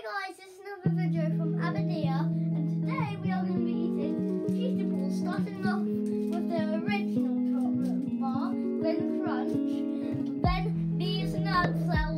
guys, this is another video from Abadia, and today we are going to be eating cheetah balls, starting off with the original chocolate bar, then crunch, then these nuts that